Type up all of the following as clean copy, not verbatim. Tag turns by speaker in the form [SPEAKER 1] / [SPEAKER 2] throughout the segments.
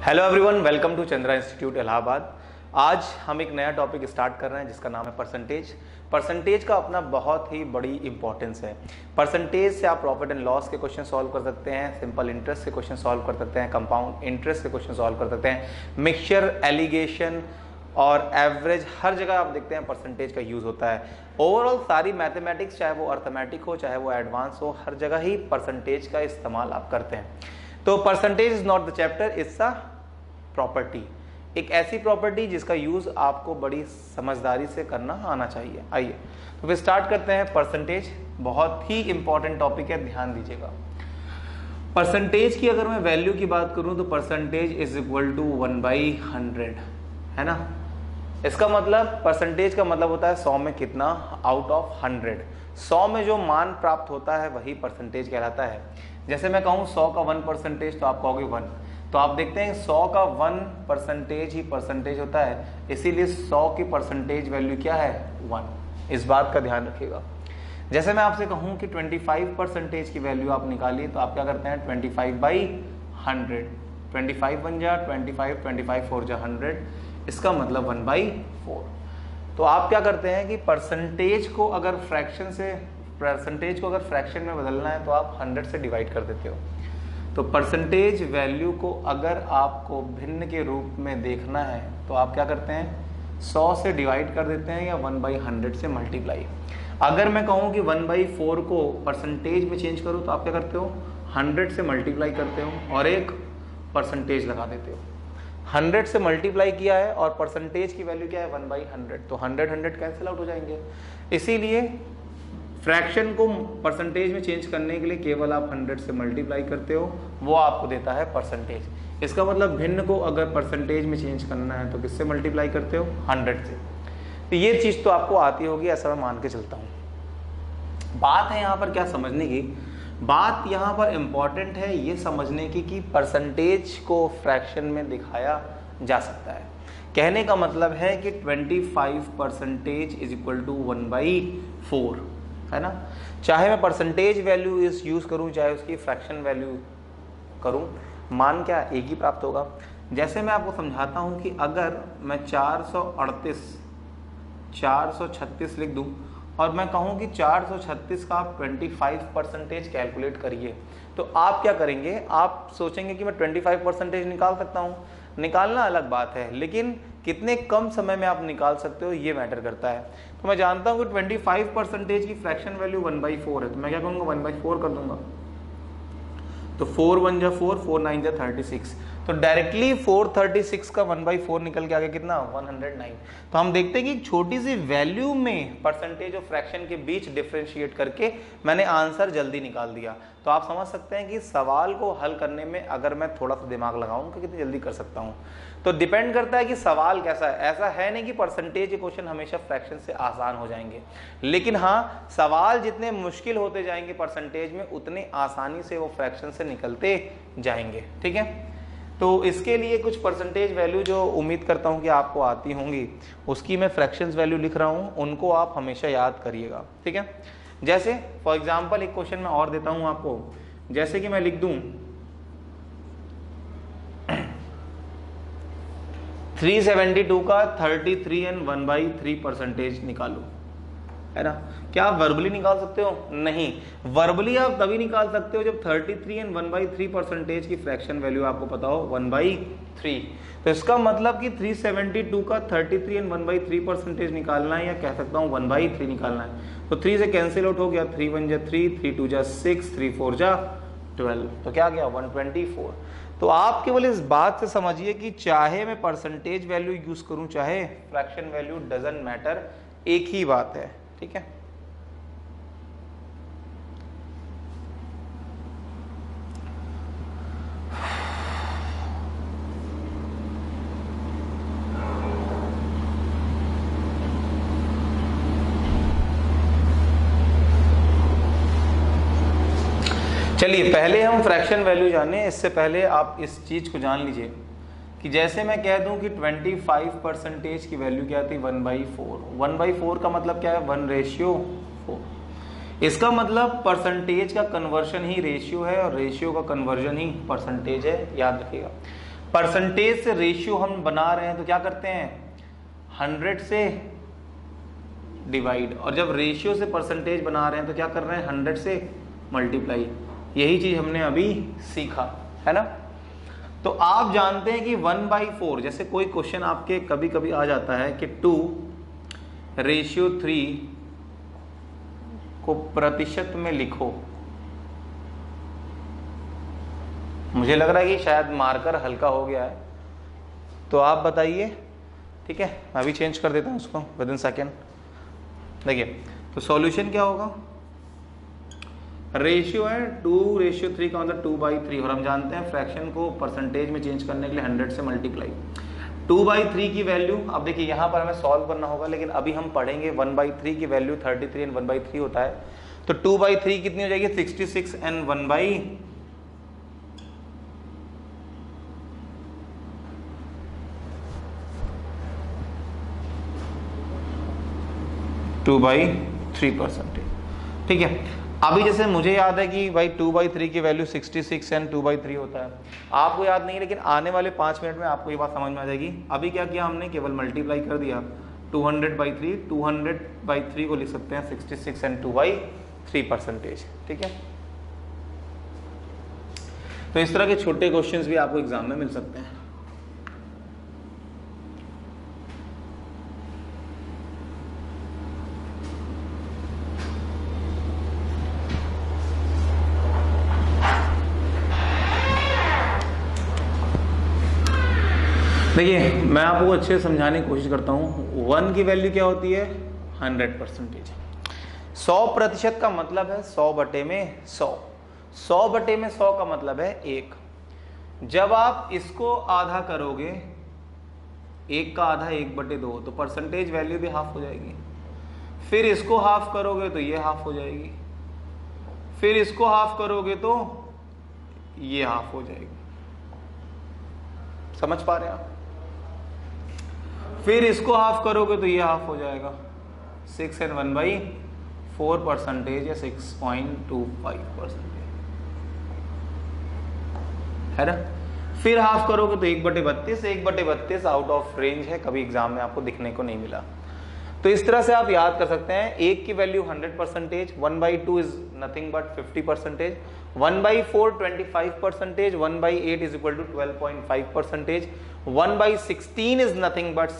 [SPEAKER 1] Hello everyone, welcome to Chandra institute Allahabad. आज हम एक नया टॉपिक स्टार्ट कर रहे हैं जिसका नाम है परसेंटेज। परसेंटेज का अपना बहुत ही बड़ी इंपॉर्टेंस है। परसेंटेज से आप प्रॉफिट एंड लॉस के क्वेश्चन सॉल्व कर सकते हैं, सिंपल इंटरेस्ट के क्वेश्चन सॉल्व कर सकते हैं, कंपाउंड इंटरेस्ट के क्वेश्चन सॉल्व कर सकते हैं, मिक्सचर, एलिगेशन और एवरेज, हर जगह आप देखते हैं परसेंटेज का यूज होता है। ओवरऑल सारी मैथमेटिक्स, चाहे वो अर्थमेटिक हो चाहे वो एडवांस हो, हर जगह ही परसेंटेज का इस्तेमाल आप करते हैं। तो percentage is not the chapter, it's a property, एक ऐसी प्रॉपर्टी जिसका यूज आपको बड़ी समझदारी से करना आना चाहिए। आइए तो फिर स्टार्ट करते हैं। परसेंटेज बहुत ही इंपॉर्टेंट टॉपिक है, ध्यान दीजिएगा। परसेंटेज की अगर मैं वैल्यू की बात करूं तो परसेंटेज इज इक्वल टू 1/100 है ना। इसका मतलब परसेंटेज का मतलब होता है 100 में कितना, आउट ऑफ 100। 100 में जो मान प्राप्त होता है वही परसेंटेज कहलाता है। जैसे मैं कहूं 100 का 1% तो आप कहोगे 1, तो आप देखते हैं 100 का 1% ही परसेंटेज होता है, इसीलिए 100 की परसेंटेज वैल्यू क्या है, 1। इस बात का ध्यान रखिएगा। जैसे मैं आपसे कहूं कि 25% की वैल्यू आप निकालिए, तो आप क्या करते हैं 25/100, 25 बन जा 25, 25 4 जा 100, इसका मतलब 1/4। तो आप क्या करते हैं कि परसेंटेज को अगर फ्रैक्शन में बदलना है तो आप 100 से डिवाइड कर देते हो। तो परसेंटेज वैल्यू को अगर आपको भिन्न के रूप में देखना है तो आप क्या करते हैं, 100 से डिवाइड कर देते हैं या 1/100 से मल्टीप्लाई। अगर मैं कहूँ कि 1/4 को परसेंटेज में चेंज करो तो आप क्या करते हो, 100 से मल्टीप्लाई करते हो और एक परसेंटेज लगा देते हो। 100 से मल्टीप्लाई किया है और परसेंटेज की वैल्यू क्या है, 1/100, तो 100 कैंसिल आउट हो जाएंगे। इसीलिए फ्रैक्शन को परसेंटेज में चेंज करने के लिए केवल आप 100 से मल्टीप्लाई करते हो, वो आपको देता है परसेंटेज। इसका मतलब भिन्न को अगर परसेंटेज में चेंज करना है तो किससे मल्टीप्लाई करते हो, 100 से। तो ये चीज तो आपको आती होगी, ऐसा मैं मान के चलता हूं। बात है यहाँ पर क्या समझने की, बात यहाँ पर इंपॉर्टेंट है ये समझने की कि परसेंटेज को फ्रैक्शन में दिखाया जा सकता है। कहने का मतलब है कि 25% इज इक्वल टू 1/4 है ना। चाहे मैं परसेंटेज वैल्यू इस यूज करूं चाहे उसकी फ्रैक्शन वैल्यू करूं, मान क्या एक ही प्राप्त होगा। जैसे मैं आपको समझाता हूं कि अगर मैं 436 लिख दूं और मैं कहूं कि 436 का आप 25% कैलकुलेट करिए, तो आप क्या करेंगे, आप सोचेंगे कि मैं 25% निकाल सकता हूं। निकालना अलग बात है, लेकिन कितने कम समय में आप निकाल सकते हो ये मैटर करता है। तो मैं जानता हूं कि 25% की फ्रैक्शन वैल्यू 1/4 है, तो मैं क्या करूंगा, 1/4 कर दूंगा। तो 4 1 जा 4, 4 9 जा 36, तो डायरेक्टली 436 का 1/4 निकल के आ गया कितना, 109। तो हम देखते हैं कि एक छोटी सी वैल्यू में परसेंटेज और फ्रैक्शन के बीच डिफरेंशिएट करके मैंने आंसर जल्दी निकाल दिया। तो आप समझ सकते हैं कि सवाल को हल करने में अगर मैं थोड़ा सा दिमाग लगाऊं तो कितनी जल्दी कर सकता हूं। तो डिपेंड करता है कि सवाल कैसा है। ऐसा है नहीं कि परसेंटेज के क्वेश्चन हमेशा फ्रैक्शन से आसान हो जाएंगे, लेकिन हाँ, सवाल जितने मुश्किल होते जाएंगे परसेंटेज में, उतने आसानी से वो फ्रैक्शन से निकलते जाएंगे। ठीक है, तो इसके लिए कुछ परसेंटेज वैल्यू जो उम्मीद करता हूं कि आपको आती होंगी, उसकी मैं फ्रैक्शंस वैल्यू लिख रहा हूं, उनको आप हमेशा याद करिएगा। ठीक है, जैसे फॉर एग्जांपल एक क्वेश्चन मैं और देता हूं आपको, जैसे कि मैं लिख दूं 372 का 33 एंड 1/3% निकालो, है ना। क्या आप वर्बली निकाल सकते हो, नहीं। वर्बली आप तभी निकाल सकते हो जब 33 एंड 1/3% की फ्रैक्शन वैल्यू आपको पता हो, 1/3। तो इसका मतलब कि 372 का 33 एंड 1/3% निकालना है, या कह सकता हूं 1/3 निकालना है। तो 3 से कैंसिल आउट हो गया, 3 1 जा 3, 3 2 जा 6, 3 4 जा 12, तो क्या गया 124। तो आप केवल इस बात से समझिए कि चाहे मैं परसेंटेज वैल्यू यूज करूं चाहे फ्रैक्शन वैल्यू, डजंट मैटर, एक ही बात है। ठीक है, चलिए पहले हम फ्रैक्शन वैल्यू जाने, इससे पहले आप इस चीज को जान लीजिए कि जैसे मैं कह दूं कि 25% की वैल्यू क्या थी, 1/4। 1/4 का मतलब क्या है, 1/4। इसका मतलब परसेंटेज का कन्वर्शन ही रेशियो है और रेशियो का कन्वर्जन ही परसेंटेज है, याद रखिएगा। परसेंटेज से रेशियो हम बना रहे हैं तो क्या करते हैं 100 से डिवाइड, और जब रेशियो से परसेंटेज बना रहे हैं तो क्या कर रहे हैं 100 से मल्टीप्लाई। यही चीज हमने अभी सीखा है ना। तो आप जानते हैं कि 1/4, जैसे कोई क्वेश्चन आपके कभी कभी आ जाता है कि 2:3 को प्रतिशत में लिखो। मुझे लग रहा है कि शायद मार्कर हल्का हो गया है, तो आप बताइए। ठीक है, मैं अभी चेंज कर देता हूं उसको विद इन सेकेंड। देखिए तो सॉल्यूशन क्या होगा, रेशियो है 2:3 का मतलब 2/3, और हम जानते हैं फ्रैक्शन को परसेंटेज में चेंज करने के लिए 100 से मल्टीप्लाई। 2/3 की वैल्यू, अब देखिए यहाँ पर हमें सॉल्व करना होगा, लेकिन अभी हम पढ़ेंगे 1/3 की वैल्यू 33 एंड 1/3 होता है। तो 2/3 कितनी हो जाएगी 66 एंड 2/3%। ठीक है, अभी जैसे मुझे याद है कि भाई 2/3 की वैल्यू 66 एंड 2/3 होता है, आपको याद नहीं है, लेकिन आने वाले 5 मिनट में आपको ये बात समझ में आ जाएगी। अभी क्या किया हमने, केवल मल्टीप्लाई कर दिया 200/3, 200/3 को लिख सकते हैं 66 एंड 2/3%। ठीक है, तो इस तरह के छोटे क्वेश्चंस भी आपको एग्जाम में मिल सकते हैं। देखिए मैं आपको अच्छे से समझाने की कोशिश करता हूँ। 1 की वैल्यू क्या होती है 100%। 100% का मतलब है 100/100। 100/100 का मतलब है 1। जब आप इसको आधा करोगे, 1 का आधा 1/2, तो परसेंटेज वैल्यू भी हाफ हो जाएगी। फिर इसको हाफ करोगे तो ये हाफ हो जाएगी, फिर इसको हाफ करोगे तो ये हाफ हो जाएगी। समझ पा रहे हैं आप? फिर इसको हाफ करोगे तो ये हाफ हो जाएगा। 6 एंड 1/4% या 6.25% है ना। फिर हाफ करोगे तो 1/32। 1/32 आउट ऑफ रेंज है, कभी एग्जाम में आपको दिखने को नहीं मिला। तो इस तरह से आप याद कर सकते हैं। 1 की value 100%, 1/2 is nothing but 50%, 1/4 25%, 1/8 is equal to 12.5%, 1/16 is nothing but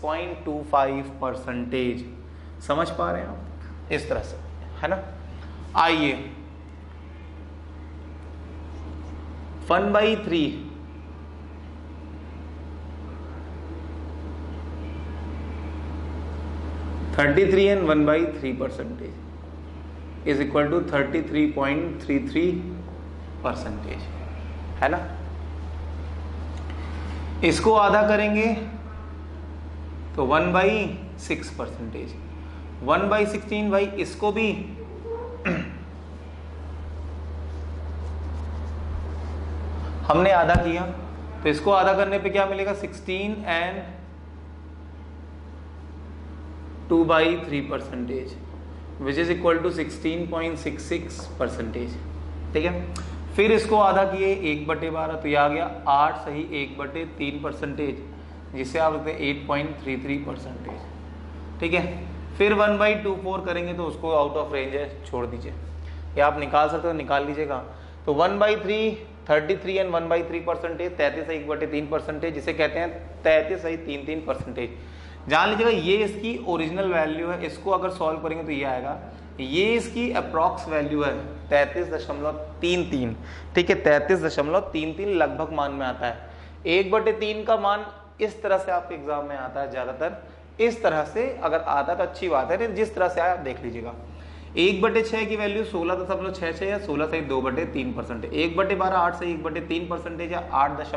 [SPEAKER 1] 6.25%। समझ पा रहे हैं आप? इस तरह से है ना। आइए 1/3 33 एंड 1/3% इज इक्वल टू 33.33% है ना। इसको आधा करेंगे तो 1/6%, 1/16 भाई इसको भी हमने आधा किया, तो इसको आधा करने पे क्या मिलेगा 16 and 2/3% which is equal to 16.66%। ठीक है, फिर इसको आधा किए 1/12, तो ये आ गया 8 सही 1/3%, जिसे आप लिखते हैं 8.33%। ठीक है, फिर 1/24 करेंगे तो उसको आउट ऑफ रेंज है, छोड़ दीजिए, या आप निकाल सकते हो, निकाल लीजिएगा। तो 1/3 33 एंड 1/3% 33 सही 1/3%, जिसे कहते हैं 33 सही 3%। जान लीजिएगा ये इसकी ओरिजिनल वैल्यू है। इसको अगर सॉल्व करेंगे तो ये आएगा, ये इसकी अप्रॉक्स वैल्यू है 33.33। ठीक है, 33.33 लगभग मान में आता है। 1/3 का मान इस तरह से आपके एग्जाम में आता है, ज्यादातर इस तरह से। अगर आता तो अच्छी बात है, नहीं जिस तरह से आया आप देख लीजिएगा। 1/6 की वैल्यू 16.66 या 16 सही 2/3%। 1/12 8 सही 1/3% या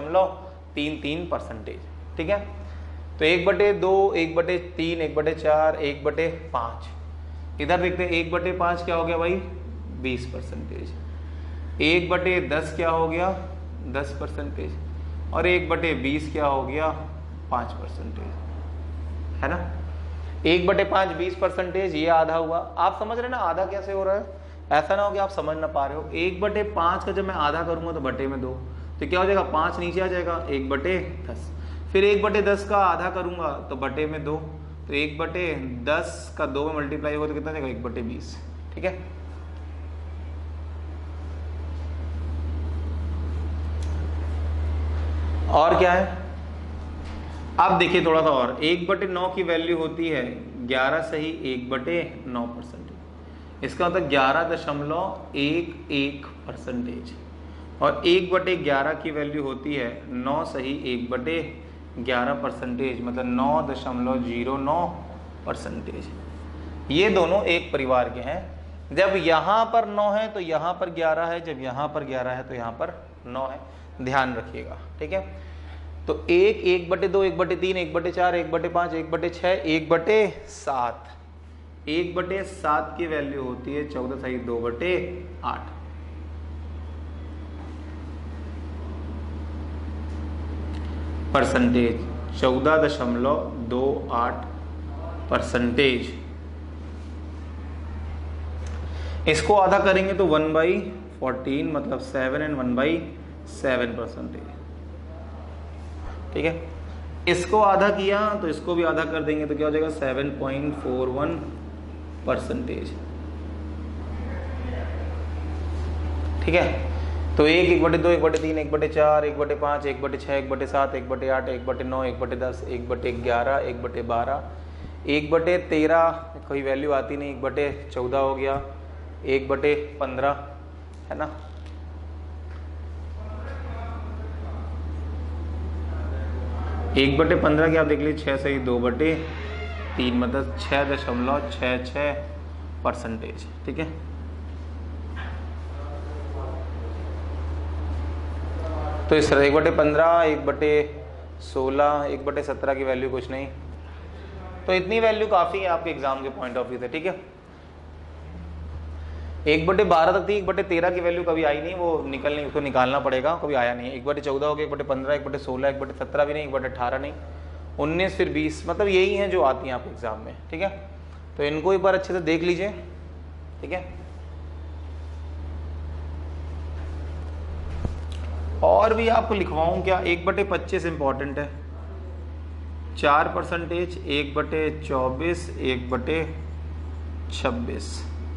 [SPEAKER 1] 8.33%। ठीक है, तो 1/2 1/3 1/4 1/5। इधर देखते हैं 1/5 क्या हो गया भाई 20%, 1/10 क्या हो गया 10%, और 1/20 क्या हो गया 5%, है ना। 1/5 20%, ये आधा हुआ। आप समझ रहे हैं ना आधा कैसे हो रहा है? ऐसा ना हो कि आप समझ ना पा रहे हो। 1/5 का जब मैं आधा करूंगा तो बटे में 2, तो क्या हो जाएगा 5 नीचे आ जाएगा 1/10। फिर 1/10 का आधा करूंगा तो बटे में 2, तो 1/10 का 2 में मल्टीप्लाई होगा तो कितना जाएगा 1/20। ठीक है, और क्या है, अब देखिए थोड़ा सा और, 1/9 की वैल्यू होती है 11 सही 1/9%। इसका मतलब 11.11%। और 1/11 की वैल्यू होती है 9 सही 1/11%, मतलब 9.09%। ये दोनों एक परिवार के हैं। जब यहाँ पर 9 है तो यहाँ पर 11 है, जब यहाँ पर 11 है तो यहाँ पर 9 है, ध्यान रखिएगा। ठीक है, तो 1, 1/2, 1/3, 1/4, 1/5, 1/6, 1/7। 1/7 की वैल्यू होती है 14 सही 2/8। परसेंटेज 14.28%। इसको आधा करेंगे तो 1/14, मतलब 7 एंड 1/7%। ठीक है, इसको आधा किया तो इसको भी आधा कर देंगे तो क्या हो जाएगा 7.41%। ठीक है, तो 1, 1/2, 1/3, 1/4, 1/5, 1/6, 1/7, 1/8, 1/9, 1/10, 1/11, 1/12, 1/13 कोई वैल्यू आती नहीं, 1/14 हो गया, 1/15 है ना। एक बटे 15 की आप देख लीजिए 6 सही 2/3, मतलब 6.66%। ठीक है, तो इस 1/15, 1/16, 1/17 की वैल्यू कुछ नहीं, तो इतनी वैल्यू काफ़ी है आपके एग्जाम के पॉइंट ऑफ व्यू से। ठीक है, 1/12 तक थी, 1/13 की वैल्यू कभी आई नहीं, वो निकलनी, उसको निकालना पड़ेगा, कभी आया नहीं। 1/14 हो गया, 1/15, 1/16, 1/17 भी नहीं, 1/18 नहीं, 19 फिर 20, मतलब यही है जो आती हैं आपके एग्जाम में। ठीक है, तो इनको एक बार अच्छे से देख लीजिए। ठीक है, और भी आपको लिखवाऊं क्या, 1/25 इंपॉर्टेंट है, 4%, 1/24, 1/26।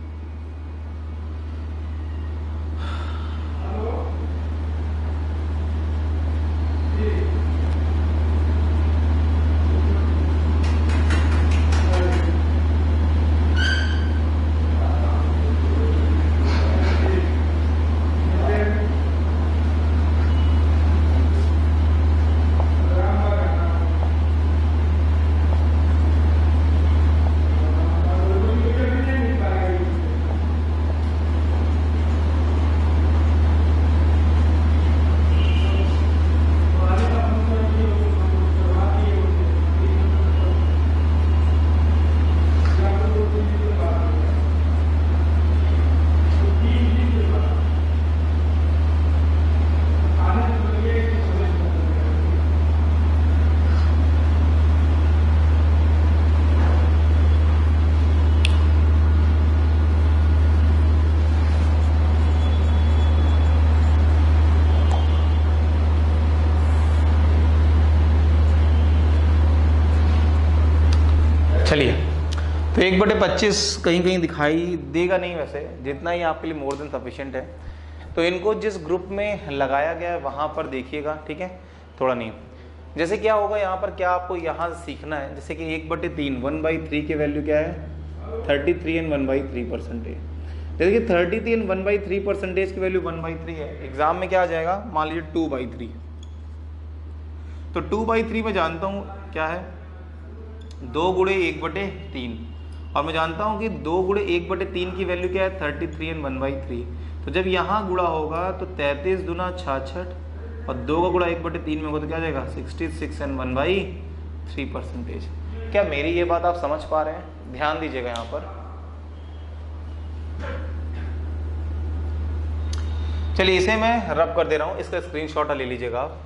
[SPEAKER 1] चलिए, तो 1/25 कहीं कहीं दिखाई देगा नहीं, वैसे जितना ही आपके लिए मोर देन सफिशिएंट है। तो इनको जिस ग्रुप में लगाया गया है वहां पर देखिएगा। ठीक है, थोड़ा नहीं, जैसे क्या होगा यहाँ पर, क्या आपको यहाँ सीखना है, जैसे कि 1/3, 1/3 की वैल्यू क्या है 33 एंड 1/3%। जैसे कि 33 एंड 1/3% की वैल्यू 1/3 है, एग्जाम में क्या आ जाएगा, मान लीजिए 2/3। तो 2/3 में जानता हूँ क्या है 2 × 1/3, और मैं जानता हूं कि 2 × 1/3 की वैल्यू क्या है 33 एंड 1/3। तो जब यहाँ गुणा होगा तो 33 दूना 66, और 2 का गुणा 1/3 में होगा तो क्या आ जाएगा 66 एंड 1/3%। क्या मेरी ये बात आप समझ पा रहे हैं? ध्यान दीजिएगा यहाँ पर। चलिए इसे मैं रब कर दे रहा हूं, इसका स्क्रीनशॉट ले लीजिएगा आप।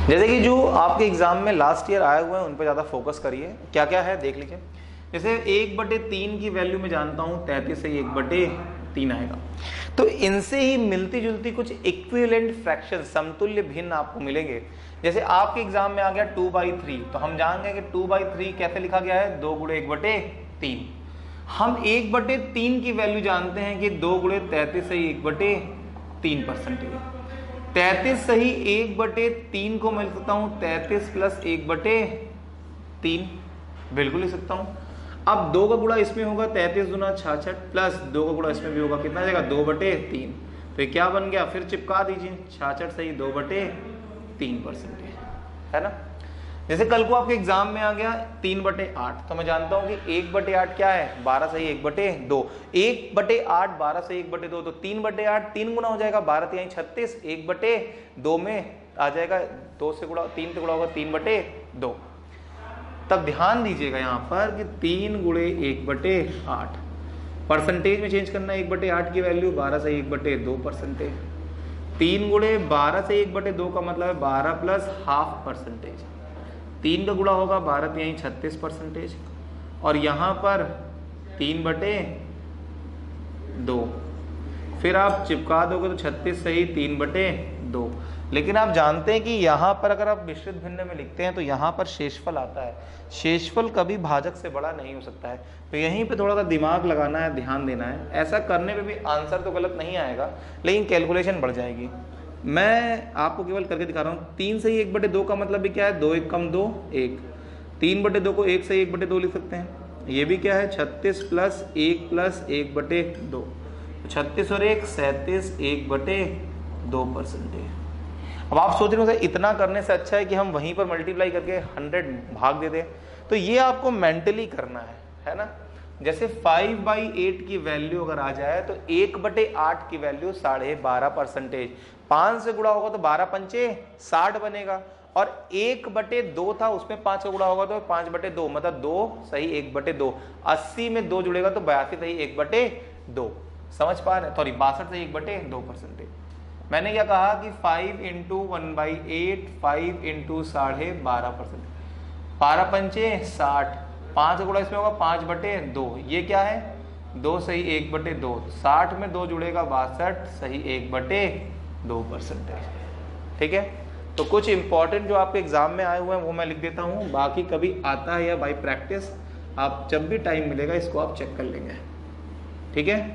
[SPEAKER 1] जैसे कि जो आपके एग्जाम में लास्ट ईयर आए हुए हैं उन पर ज़्यादा फोकस करिए। क्या क्या है देख लीजिए। जैसे 1/3 की वैल्यू में जानता हूँ 33 से 1/3 आएगा, तो इनसे ही मिलती जुलती कुछ इक्विवेलेंट फ्रैक्शन समतुल्य भिन्न आपको मिलेंगे। जैसे आपके एग्जाम में आ गया 2/3, तो हम जानेंगे कि 2/3 कैसे लिखा गया है, 2 × 1/3। हम 1/3 की वैल्यू जानते हैं कि 2 × 33 से 1/3 परसेंटेज। 33 सही 1/3 को मैं लिख सकता हूँ 33 + 1/3, बिल्कुल लिख सकता हूँ। अब 2 का गुणा इसमें होगा 33 × 66 प्लस 2 का गुणा इसमें भी होगा, कितना जाएगा 2/3। तो ये क्या बन गया, फिर चिपका दीजिए 66 सही 2/3 परसेंटेज, है ना। जैसे कल को आपके एग्जाम में आ गया 3/8, तो मैं जानता हूं कि 1/8 क्या है, 12 सही 1/2। 1/8 12 से 1/2, तो 3/8 3 गुना हो जाएगा, 12 × 36, 1/2 में आ जाएगा, 2 से गुणा 3 से गुणा होगा 3/2। तब ध्यान दीजिएगा यहाँ पर कि 3 × 1/8 परसेंटेज में चेंज करना है। 1/8 की वैल्यू 12 से 1/2 परसेंटेज। 3 × 12 से 1/2 का मतलब है 12 + ½ परसेंटेज। 3 का गुणा होगा 12 × 36 परसेंटेज, और यहाँ पर 3/2। फिर आप चिपका दोगे तो 36 सही 3/2। लेकिन आप जानते हैं कि यहाँ पर अगर आप मिश्रित भिन्न में लिखते हैं तो यहाँ पर शेषफल आता है। शेषफल कभी भाजक से बड़ा नहीं हो सकता है, तो यहीं पे थोड़ा सा दिमाग लगाना है, ध्यान देना है। ऐसा करने पे भी आंसर तो गलत नहीं आएगा, लेकिन कैलकुलेशन बढ़ जाएगी। मैं आपको केवल करके दिखा रहा हूँ। 3 से 1/2 का मतलब भी क्या है, 2 × 1 = 2 1। 3/2 को 1 से 1/2 लिख सकते हैं। ये भी क्या है 36 + 1 + 1/2, 36 और 1 37 1/2 परसेंटेज। अब आप सोच रहे हो इतना करने से अच्छा है कि हम वहीं पर मल्टीप्लाई करके 100 भाग दे दें। तो ये आपको मेंटली करना है ना। जैसे 5/8 की वैल्यू अगर आ जाए तो 1/8 की वैल्यू 12.5 परसेंटेज। 5 से गुणा होगा तो 12 × 5 = 60 बनेगा, और 1/2 था उसमें 5 का गुणा होगा तो 5/2, मतलब 2 सही 1/2। 80 में 2 जुड़ेगा तो 82 सही 1/2। समझ पा रहे हैं, सॉरी 62 से 1/2 परसेंटेज। मैंने क्या कहा कि 5 × 1/8 5 × 12.5 परसेंट। 12 × 5 = 60, 5 का गुणा इसमें होगा 5/2। ये क्या है 2 सही 1/2, 60 में 2 जुड़ेगा 62 सही 1/2 परसेंटेज। ठीक है, तो कुछ इंपॉर्टेंट जो आपके एग्जाम में आए हुए हैं वो मैं लिख देता हूँ। बाकी कभी आता है या बाई प्रैक्टिस, आप जब भी टाइम मिलेगा इसको आप चेक कर लेंगे। ठीक है,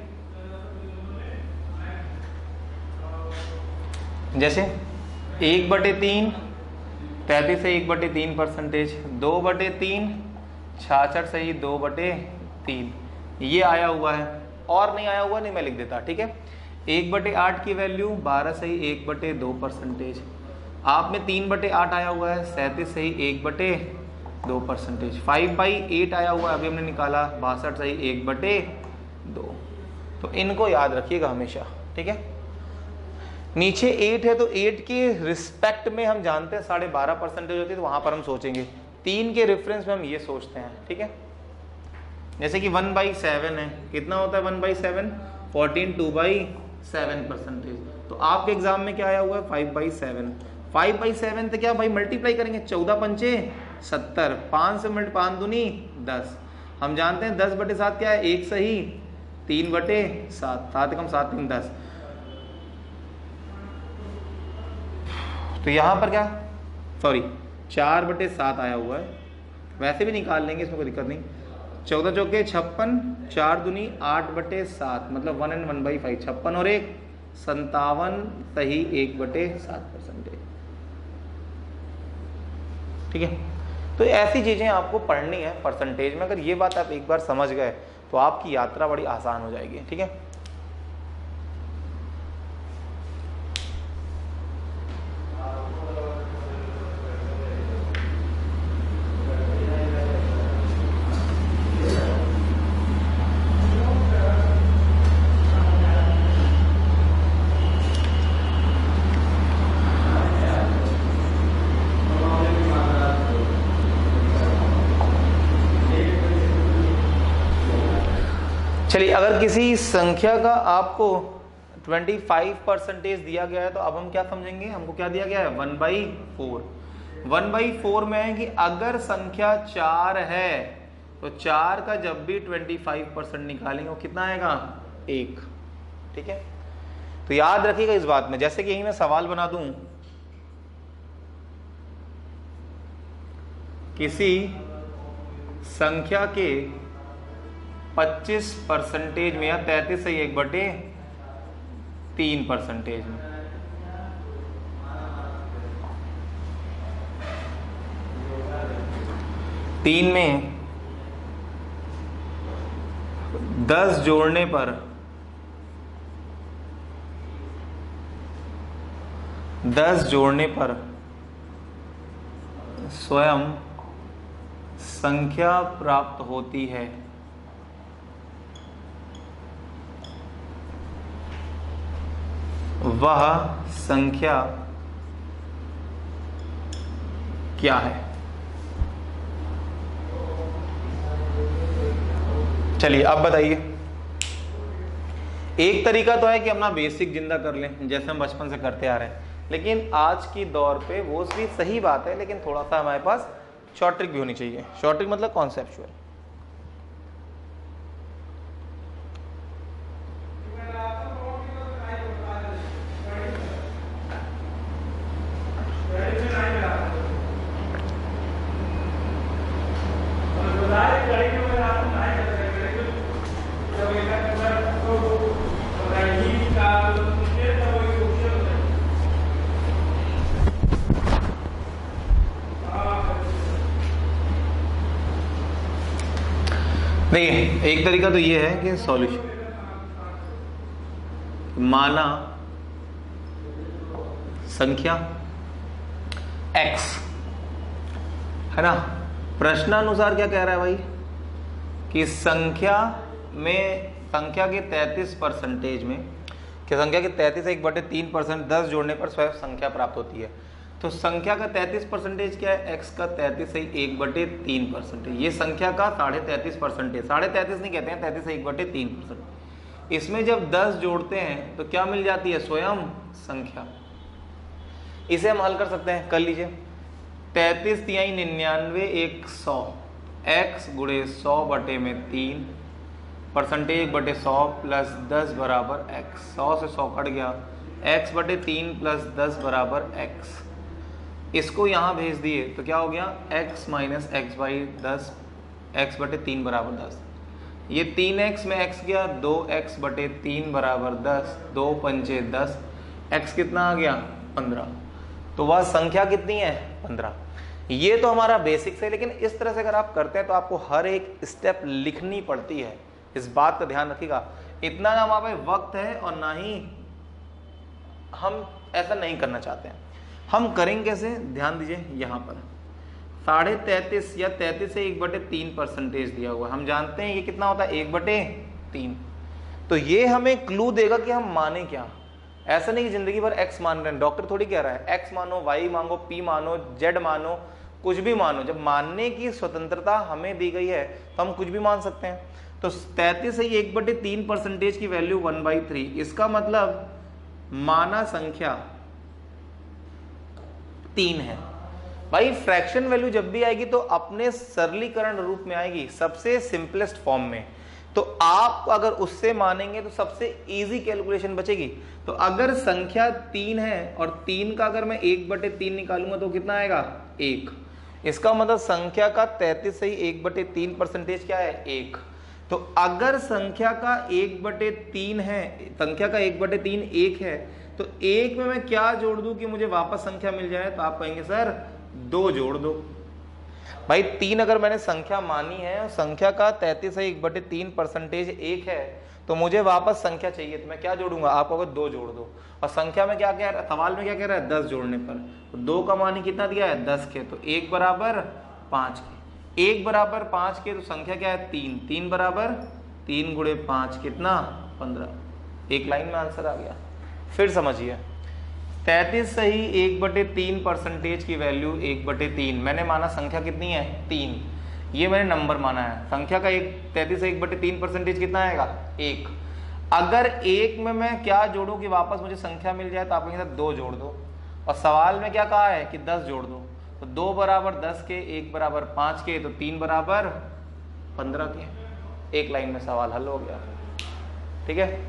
[SPEAKER 1] जैसे 1/3 33 से 1/3 परसेंटेज, 2/3 66 सही 2/3, ये आया हुआ है। और नहीं आया हुआ नहीं मैं लिख देता। ठीक है, 1/8 की वैल्यू 12 सही 1/2 परसेंटेज। आप में 3/8 आया हुआ है, 37 सही 1/2 परसेंटेज। 5/8 आया हुआ है, अभी हमने निकाला 62 सही 1/2। तो इनको याद रखिएगा हमेशा। ठीक है, नीचे 8 है तो 8 के रिस्पेक्ट में हम जानते हैं 12.5 परसेंटेज होती है, तो वहां पर हम सोचेंगे। 3 के रेफरेंस में हम ये सोचते हैं। ठीक है, जैसे कि 1/7 है, कितना होता है 1/7 14 2/7 परसेंटेज। तो आपके एग्जाम में क्या आया हुआ है 5/7। 5/7 तो क्या भाई मल्टीप्लाई करेंगे, 14 × 5 = 70, 5 से 5 दूनी 10। हम जानते हैं 10/7 क्या है, 1 सही 3/7, 7 × 7 = 10। तो यहाँ पर क्या, सॉरी 4/7 आया हुआ है, वैसे भी निकाल लेंगे, इसमें कोई दिक्कत नहीं। 14 × 4 = 56, 4 दूनी 8/7, मतलब 1 and 1/5, 56 और 1 57 सही 1/7 परसेंटेज। ठीक है, तो ऐसी चीजें आपको पढ़नी है परसेंटेज में। अगर ये बात आप एक बार समझ गए तो आपकी यात्रा बड़ी आसान हो जाएगी। ठीक है, चलिए, अगर किसी संख्या का आपको 25% दिया गया है तो अब हम क्या समझेंगे, हमको क्या दिया गया है 1/4। 1/4 में है कि अगर संख्या 4 है तो 4 का जब भी 25% निकालेंगे वो कितना आएगा 1। ठीक है, तो याद रखिएगा इस बात में। जैसे कि यही मैं सवाल बना दूं, किसी संख्या के 25% में या 33/1/3% में, तीन में 10 जोड़ने पर 10 जोड़ने पर स्वयं संख्या प्राप्त होती है, वह संख्या क्या है? चलिए अब बताइए। एक तरीका तो है कि अपना बेसिक जिंदा कर लें जैसे हम बचपन से करते आ रहे हैं, लेकिन आज की दौर पे वो भी सही बात है, लेकिन थोड़ा सा हमारे पास शॉर्ट ट्रिक भी होनी चाहिए। शॉर्ट ट्रिक मतलब कॉन्सेप्चुअल। देखिए, एक तरीका तो ये है कि सॉल्यूशन माना संख्या x है ना, प्रश्नानुसार क्या कह रहा है भाई कि संख्या के 33% में, कि संख्या के 33/1/3% 10 जोड़ने पर स्वयं संख्या प्राप्त होती है। तो संख्या का 33% क्या है? x का 33/1/3%। ये संख्या का 33.5% है, 33.5 नहीं कहते हैं, 33/1/3%। इसमें जब 10 जोड़ते हैं तो क्या मिल जाती है? स्वयं संख्या। इसे हम हल कर सकते हैं, कर लीजिए। 33 तिहाई 99 1 100, x गुणे 100/3 परसेंटेज 1/100 प्लस 10 बराबर x। 100 से 100 कट गया, x/3 प्लस 10 बराबर x। इसको यहाँ भेज दिए तो क्या हो गया? x माइनस x/10, x/3 बराबर 10। ये 3x में x गया, 2x/3 बराबर 10, 2 पंचे 10, x कितना आ गया? 15। तो वह संख्या कितनी है? 15। ये तो हमारा बेसिक्स है, लेकिन इस तरह से अगर आप करते हैं तो आपको हर एक स्टेप लिखनी पड़ती है। इस बात का ध्यान रखिएगा। इतना ना हमारे वक्त है और ना ही हम ऐसा नहीं करना चाहते हैं। हम करेंगे कैसे? ध्यान दीजिए, यहाँ पर 33.5 या 33 से 1/3% दिया हुआ है। हम जानते हैं ये कितना होता है? 1/3। तो ये हमें क्लू देगा कि हम माने क्या। ऐसा नहीं कि जिंदगी भर x मान रहे हैं। डॉक्टर थोड़ी कह रहा है x मानो, y मांगो, p मानो, z मानो, कुछ भी मानो। जब मानने की स्वतंत्रता हमें दी गई है तो हम कुछ भी मान सकते हैं। तो 33 से 1/3% की वैल्यू 1/3। इसका मतलब माना संख्या 3 है। भाई फ्रैक्शन वैल्यू जब भी आएगी तो अपने सरलीकरण रूप में आएगी, सबसे सिंपलेस्ट फॉर्म में। तो आप अगर उससे मानेंगे तो सबसे इजी कैलकुलेशन बचेगी। तो अगर संख्या 3 है और 3 का अगर मैं 1/3 निकालूंगा तो कितना आएगा? 1। इसका मतलब संख्या का 33 से 1/3% क्या है? 1। तो अगर संख्या का 1/3 है, संख्या का 1/3 1 है, तो 1 में मैं क्या जोड़ दूं कि मुझे वापस संख्या मिल जाए? तो आप कहेंगे सर 2 जोड़ दो। भाई 3 अगर मैंने संख्या मानी है और संख्या का 33 से 1/3% 1 है, तो मुझे वापस संख्या चाहिए, तो मैं क्या जोड़ूंगा? आप कहोगे 2 जोड़ दो। और संख्या में क्या कह रहा है? सवाल में क्या कह रहा है? 10 जोड़ने पर। तो 2 का मान कितना दिया है? 10 के। तो 1 बराबर 5 के। 1 बराबर 5 के, तो संख्या क्या है? 3। 3 बराबर 3 गुणे 5 कितना? 15। एक लाइन में आंसर आ गया। फिर समझिए, 33 सही 1/3% की वैल्यू 1/3। मैंने माना संख्या कितनी है? 3। ये मैंने नंबर माना है। संख्या का 33 से 1/3% कितना आएगा? 1। अगर 1 में मैं क्या जोड़ूं कि वापस मुझे संख्या मिल जाए? तो आप कहेंगे 2 जोड़ दो। और सवाल में क्या कहा है कि 10 जोड़ दो। तो 2 बराबर 10 के, 1 बराबर 5 के, तो 3 बराबर 15 के। एक लाइन में सवाल हल हो गया। ठीक है,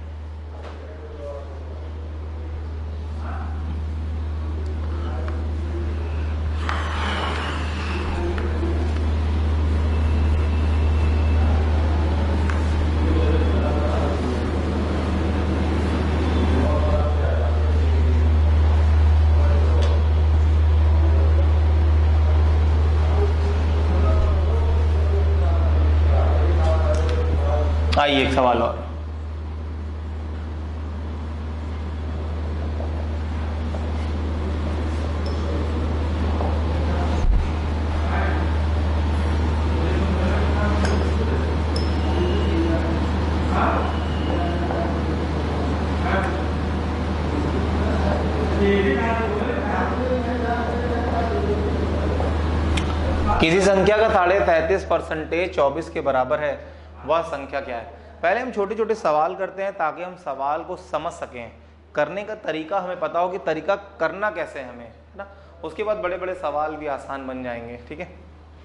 [SPEAKER 1] आइए एक सवाल और। किसी संख्या का 33.33% 24 के बराबर है, वह संख्या क्या है? पहले हम छोटे छोटे सवाल करते हैं ताकि हम सवाल को समझ सकें, करने का तरीका हमें पता हो कि तरीका करना कैसे है हमें, है ना। उसके बाद बड़े बड़े सवाल भी आसान बन जाएंगे। ठीक है,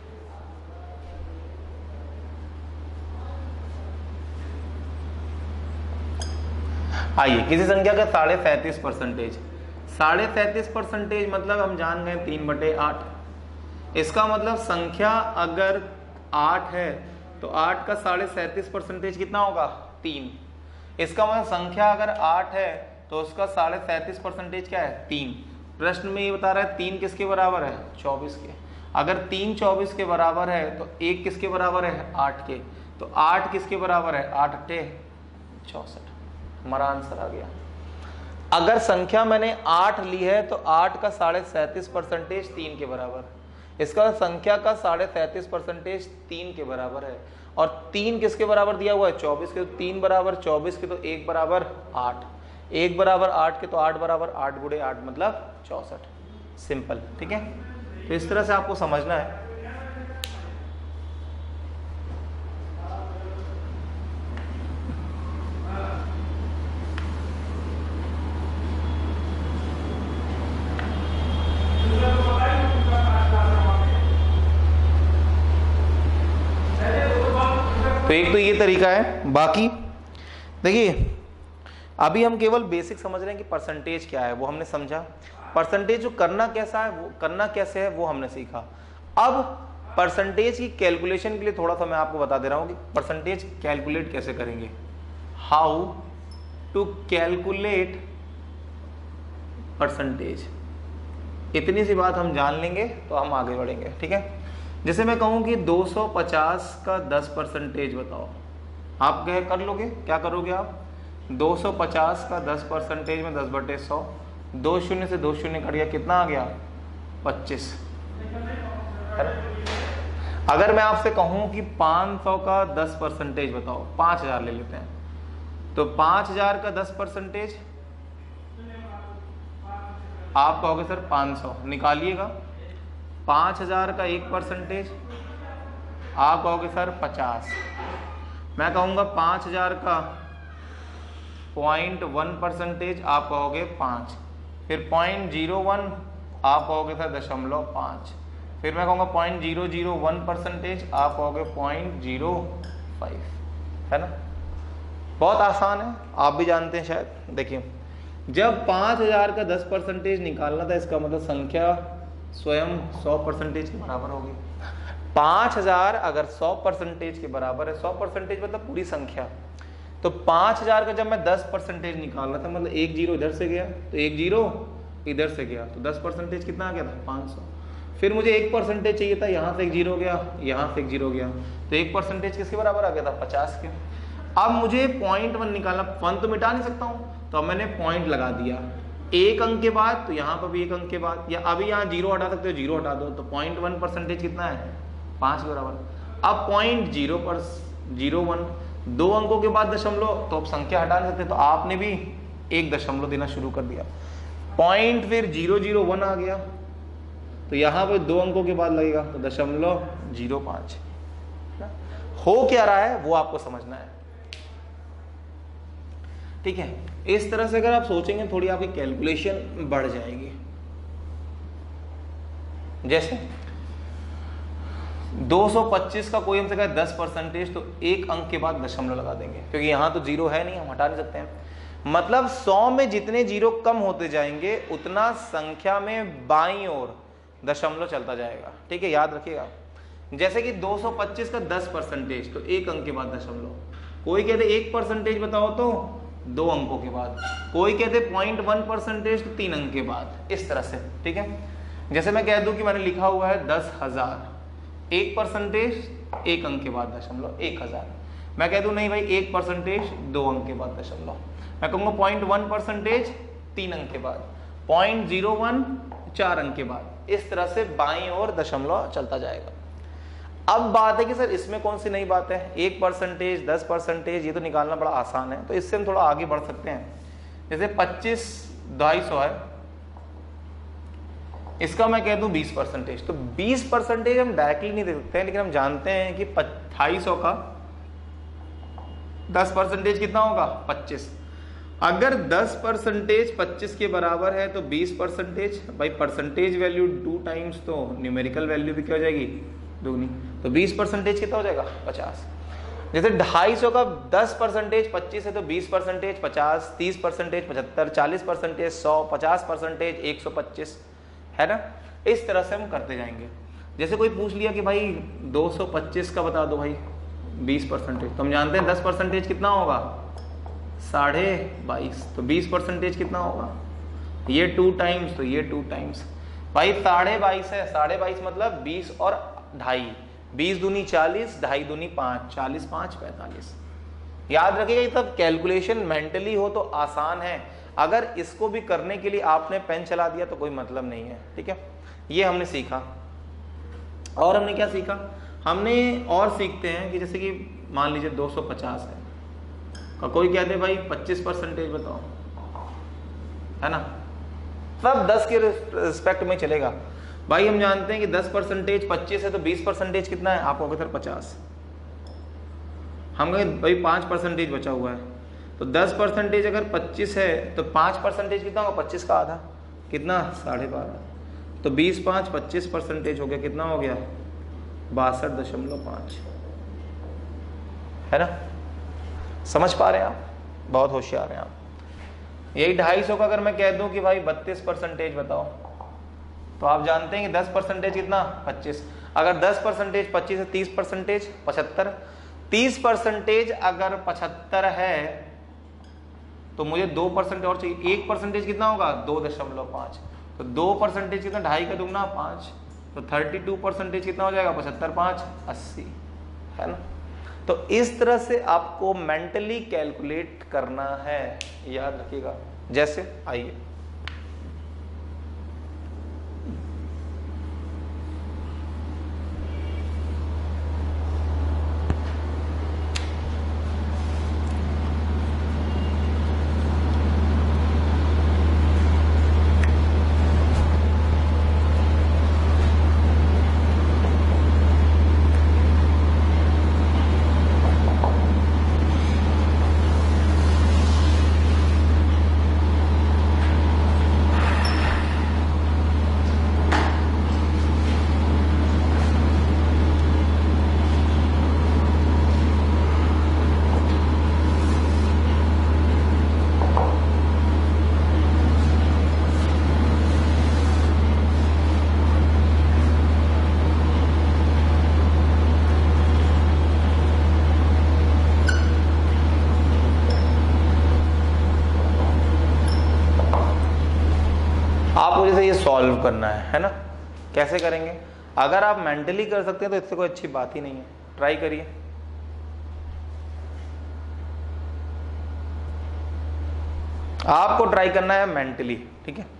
[SPEAKER 1] आइए किसी संख्या का 33.33%, 33.33% मतलब हम जान गए 3/8। इसका मतलब संख्या अगर 8 है तो 8 का 37.5% कितना होगा? 3। इसका मतलब संख्या अगर 8 है तो उसका 37.5% क्या है? 3। प्रश्न में ये बता रहा है 3 किसके बराबर है? 24 के। अगर 3 24 के बराबर है तो 1 किसके बराबर है? 8 के। तो 8 किसके बराबर है? 8 × 64। हमारा आंसर आ गया। अगर संख्या मैंने 8 ली है तो 8 का 37.5% 3 के बराबर। इसका संख्या का 37.5% 3 के बराबर है। और 3 किसके बराबर दिया हुआ है? 24 के। तो 3 बराबर 24 के, तो 1 बराबर 8। 1 बराबर 8 के, तो 8 बराबर 8 × 8 मतलब 64। सिंपल। ठीक है, तो इस तरह से आपको समझना है। तो एक तो ये तरीका है। बाकी देखिए अभी हम केवल बेसिक समझ रहे हैं कि परसेंटेज क्या है, वो हमने समझा। परसेंटेज जो करना कैसा है, वो करना कैसे है, वो हमने सीखा। अब परसेंटेज की कैलकुलेशन के लिए थोड़ा सा मैं आपको बता दे रहा हूं कि परसेंटेज कैलकुलेट कैसे करेंगे। हाउ टू कैलकुलेट परसेंटेज, इतनी सी बात हम जान लेंगे तो हम आगे बढ़ेंगे। ठीक है, जैसे मैं कहूं कि 250 का 10% बताओ, आप क्या कर लोगे? क्या करोगे आप? 250 का 10% में 10/100, 2 शून्य से 2 शून्य कट गया, कितना आ गया? 25, है ना। अगर मैं आपसे कहूं कि 500 का 10% बताओ, 5000 ले लेते हैं, तो 5000 का 10% आप कहोगे सर 500, निकालिएगा। 5000 का 1% आप कहोगे सर 50। मैं कहूँगा 5000 का 0.1% आप कहोगे 5। फिर 0.01 आप कहोगे सर 0.5। फिर मैं कहूँगा 0.001% आप कहोगे 0.05, है ना। बहुत आसान है, आप भी जानते हैं शायद। देखिए जब 5000 का 10% निकालना था, इसका मतलब संख्या स्वयं 100% के बराबर होगी। 5000 अगर 100% के बराबर है, 100% मतलब पूरी संख्या, तो 5000 का जब मैं 10% निकाल रहा था, मतलब 1 0 इधर से गया, तो 1 0 इधर से गया, तो 10% कितना आ गया था? 500। फिर मुझे 1% चाहिए था, यहाँ से 1 0 गया, यहाँ से 1 0 गया, तो 1% किसके बराबर आ गया था? 50 के। अब मुझे 0.1 निकालना, 1 तो मिटा नहीं सकता हूँ, तो अब मैंने पॉइंट लगा दिया। 1 अंक के बाद, तो यहाँ पर भी 1 अंक के बाद, या अभी यहाँ 0 हटा सकते हो, 0 हटा दो, तो 0.1% कितना है? 5 के बराबर। अब 0.01, 2 अंकों के बाद दशमलव, तो अब संख्या हटा नहीं सकते, तो आपने भी 1 दशमलव देना शुरू कर दिया। पॉइंट फिर 001 आ गया, तो यहाँ पर 2 अंकों के बाद लगेगा, तो 0.05। हो क्या रहा है वो आपको समझना है। ठीक है, इस तरह से अगर आप सोचेंगे थोड़ी आपकी कैलकुलेशन बढ़ जाएगी। जैसे 225 का कोई हमसे कहे 10%, तो एक अंक के बाद दशमलव लगा देंगे, क्योंकि यहां तो जीरो है नहीं, हम हटा नहीं सकते हैं। मतलब 100 में जितने जीरो कम होते जाएंगे उतना संख्या में बाईं ओर दशमलव चलता जाएगा। ठीक है, याद रखिएगा। जैसे कि 225 का 10%, तो एक अंक के बाद दशमलव। कोई कहते 1% बताओ तो 2 अंकों के बाद, कोई कहते 0.1% तो 3 अंक के बाद, इस तरह से। ठीक है, जैसे मैं कह दूं कि मैंने लिखा हुआ है 10,000, 1% एक अंक के बाद दशमलव 1000। मैं कह दूं नहीं भाई 1% 2 अंक के बाद दशमलव। मैं कहूंगा 0.1% 3 अंक के बाद, 0.01 4 अंक के बाद। इस तरह से बाईं ओर दशमलव चलता जाएगा। अब बात है कि सर इसमें कौन सी नई बात है, 1%, 10%, ये तो निकालना बड़ा आसान है, तो इससे हम थोड़ा आगे बढ़ सकते हैं। जैसे 25 250 है, इसका मैं कह दूं 20%, तो 20% हम डायरेक्टली नहीं दे सकते हैं, लेकिन हम जानते हैं कि 250 का 10% कितना होगा 25। अगर 10% 25 के बराबर है तो 20%, भाई परसेंटेज वैल्यू 2 टाइम्स, तो न्यूमेरिकल वैल्यू भी क्या हो जाएगी दुगनी, तो 20% कितना हो जाएगा 50। जैसे 250 का 10% 25 है तो 20% 50, 30% 75, 40% 100, 50% 125, है ना। इस तरह से हम करते जाएंगे। जैसे कोई पूछ लिया कि भाई 225 का बता दो भाई 20%, तो हम जानते हैं 10% कितना होगा 22.5, तो 20% कितना होगा, ये 2 टाइम्स, तो ये 2 टाइम्स। भाई 22.5 है, 22.5 मतलब 20 और 2.5, 20 दूनी 40, 2.5 दूनी 5, 40 5 45। याद रखिएगा, ये सब कैलकुलेशन मेंटली हो तो आसान है, अगर इसको भी करने के लिए आपने पेन चला दिया तो कोई मतलब नहीं है। ठीक है, ये हमने सीखा। और हमने क्या सीखा, हमने और सीखते हैं कि जैसे कि मान लीजिए 250 है, और कोई कहते भाई 25% बताओ, है ना, सब 10 के रिस्पेक्ट में चलेगा। भाई हम जानते हैं कि 10% 25 है तो 20% कितना है, आप कहोगे सर 50। हम कहें भाई 5% बचा हुआ है, तो 10% अगर 25 है तो 5% कितना होगा, 25 का आधा कितना 12.5, तो 20 5 25% हो गया, कितना हो गया 62.5, है ना। समझ पा रहे हैं आप, बहुत होशियार हैं आप। यही 250 का अगर मैं कह दूं कि भाई 32% बताओ, तो आप जानते हैं कि 10% कितना 25, अगर 10% 25 है 30% 75, 30% अगर 75 है तो मुझे 2% और चाहिए, 1% कितना होगा 2.5, तो 2% कितना 2.5 का दुगना 5, तो 32% कितना हो जाएगा 75 5 80, है ना। तो इस तरह से आपको मेंटली कैलकुलेट करना है, याद रखिएगा। जैसे आइए आपको जैसे ये सॉल्व करना है ना, कैसे करेंगे, अगर आप मेंटली कर सकते हैं तो इससे कोई अच्छी बात ही नहीं है, ट्राई करिए। आपको ट्राई करना है मेंटली, ठीक है।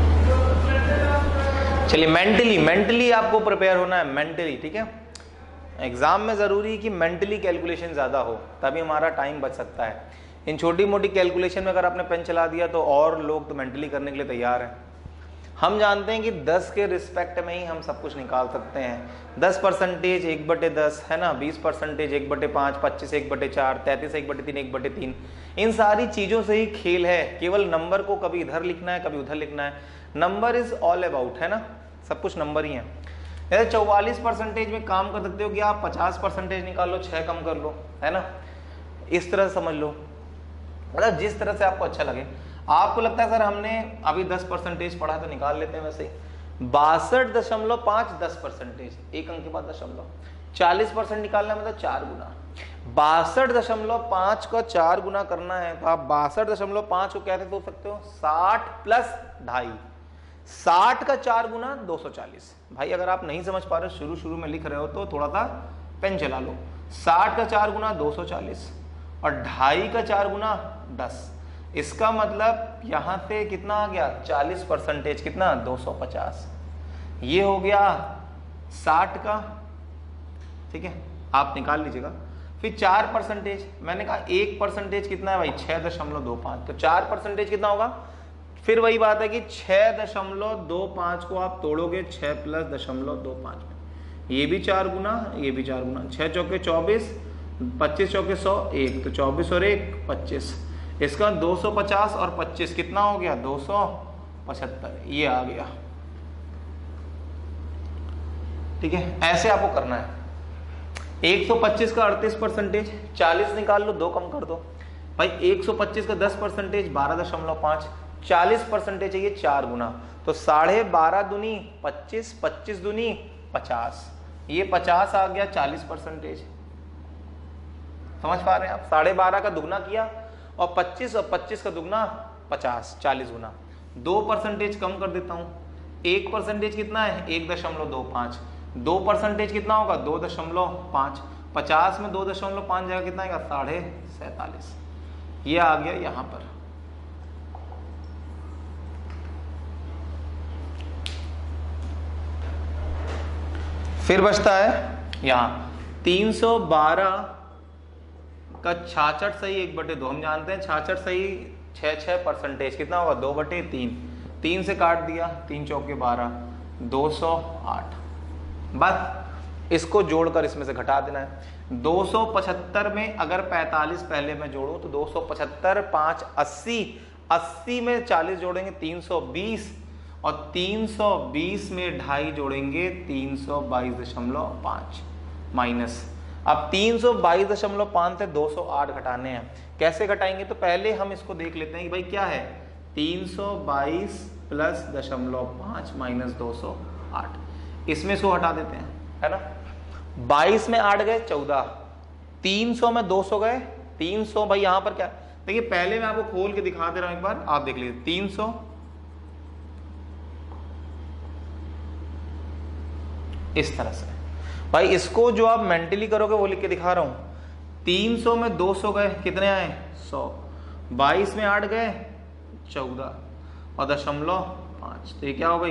[SPEAKER 1] चलिए मेंटली आपको प्रिपेयर होना है, मेंटली, ठीक है। एग्जाम में जरूरी है कि मेंटली कैलकुलेशन ज्यादा हो, तभी हमारा टाइम बच सकता है। इन छोटी मोटी कैलकुलेशन में अगर आपने पेन चला दिया तो और लोग तो मेंटली करने के लिए तैयार हैं। हम जानते हैं कि 10 के रिस्पेक्ट में ही हम सब कुछ निकाल सकते हैं। 10% 1/10 है ना, 20% 1/5, 25 1/4, 33 1/3, 1/3, इन सारी चीजों से ही खेल है। केवल नंबर को कभी इधर लिखना है कभी उधर लिखना है। नंबर इज ऑल अबाउट, है ना, सब कुछ नंबर ही है। जैसे 44% में काम कर सकते हो कि आप 50% निकाल लो, 6 कम कर लो, है ना, इस तरह समझ लो, मतलब जिस तरह से आपको अच्छा लगे। आपको लगता है सर हमने अभी 10% पढ़ा तो निकाल लेते हैं वैसे ही। 62.5 10%, एक अंक के बाद दशमलव, 40% निकालना मतलब 4 गुना। 62.5 का 4 गुना करना है तो आप 62.5 को कैसे सोच सकते हो, 60 प्लस 2.5, 60 का 4 गुना 240। भाई अगर आप नहीं समझ पा रहे हो, शुरू शुरू में लिख रहे हो तो थोड़ा सा पेन चला लो। 60 का 4 गुना 240 और 2.5 का 4 गुना 10, इसका मतलब यहां से कितना आ गया, 40%, कितना 250। ये हो गया 60 का, ठीक है, आप निकाल लीजिएगा। फिर 4%, मैंने कहा 1% कितना है भाई, 6.25, तो 4% कितना होगा। फिर वही बात है कि 6.25 को आप तोड़ोगे 6 प्लस 0.25 में, ये भी 4 गुना, ये भी 4 गुना, 6 चौके 24, 25 चौके 100, 1 तो 24 और 1 25, इसका 250 और 25 कितना हो गया, 275, ये आ गया। ठीक है, ऐसे आपको करना है। 125 का 38%, 40 निकाल लो, 2 कम कर दो भाई। 125 का 10%, 12.5, 40% चाहिए 4 गुना, तो 12.5 दूनी 25, 25 दूनी 50, ये 50 आ गया 40%। समझ पा रहे हैं आप, 12.5 का दुगना किया और 25 का दुगना 50, 40 गुना। 2% कम कर देता हूं, 1% कितना है, 1.25, 2% कितना होगा, 2.5, 50 में 2.5 जाएगा, कितना आएगा, 47.5, ये आ गया यहां पर। फिर बचता है यहां 312 का 66 सही 1/2, हम जानते हैं 66 सही 6%, कितना होगा, 2/3, 3 से काट दिया, 3 चौके 12, 208। बस इसको जोड़कर इसमें से घटा देना है। 275 में अगर 45 पहले में जोड़ो तो 275, 5 80, 80 में 40 जोड़ेंगे 320, और 320 में 2.5 जोड़ेंगे 322.5 माइनस। अब 322.5 से 208 घटाने हैं, कैसे घटाएंगे, तो पहले हम इसको देख लेते हैं कि भाई क्या है, 322 प्लस 0.5 माइनस 208, इसमें इसको हटा देते हैं, है ना। 22 में 8 गए 14, 300 में 200 गए 300, भाई यहां पर क्या, देखिए पहले मैं आपको खोल के दिखा दे रहा हूं, एक बार आप देख लीजिए। 300 इस तरह से, भाई इसको जो आप मेंटली करोगे वो लिख के दिखा रहा हूं। 300 में 200 गए, कितने आए, 100, 22 में 8 गए 14 और 0.5, तो ये क्या हो गई,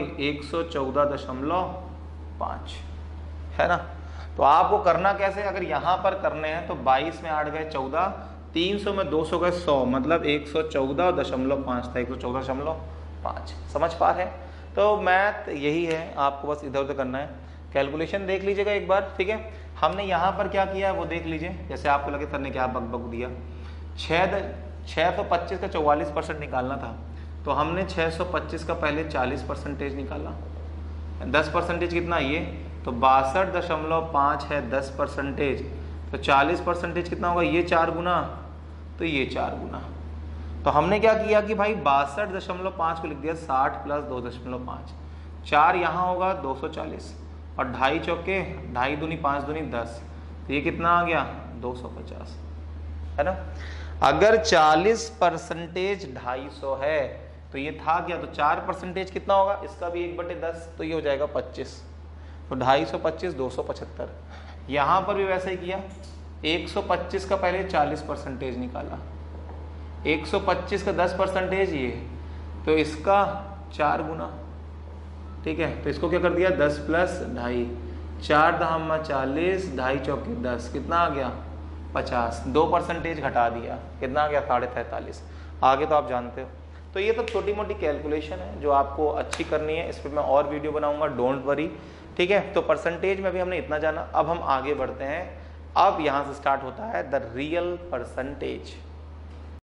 [SPEAKER 1] 114.5, है ना। तो आपको करना कैसे, अगर यहां पर करने हैं तो 22 में 8 गए 14, 300 में 200 गए 100, मतलब 114.5 था, 114.5। समझ पा रहे हैं, तो मैथ यही है, आपको बस इधर उधर करना है। कैलकुलेशन देख लीजिएगा एक बार, ठीक है। हमने यहाँ पर क्या किया है वो देख लीजिए, जैसे आपको लगे सर ने क्या बक दिया। 625 का 44% निकालना था, तो हमने 625 का पहले 40% निकाला। 10% कितना ये, तो 62.5 है 10%, तो 40% कितना होगा, ये 4 गुना, तो ये 4 गुना। तो हमने क्या किया कि भाई 62.5 को लिख दिया 60 प्लस 2.5, 4 यहाँ होगा 240, और 2.5 चौके 2.5 दूनी 5 दूनी 10, तो ये कितना आ गया 250, है ना। अगर 40% 250 है तो ये था क्या, तो 4% कितना होगा, इसका भी 1/10, तो ये हो जाएगा 25, तो 250 25 275। यहाँ पर भी वैसे ही किया, 125 का पहले 40% निकाला, 125 का 10% ये, तो इसका 4 गुना, ठीक है। तो इसको क्या कर दिया 10 प्लस 2.5, 4 दहम 40, 2 चौके 10, कितना आ गया 50, 2% घटा दिया, कितना आ गया 43.5। आगे तो आप जानते हो। तो ये तो छोटी मोटी कैलकुलेशन है जो आपको अच्छी करनी है, इस पर मैं और वीडियो बनाऊंगा, डोंट वरी, ठीक है। तो परसेंटेज में भी हमने इतना जाना, अब हम आगे बढ़ते हैं। अब यहाँ से स्टार्ट होता है द रियल परसेंटेज।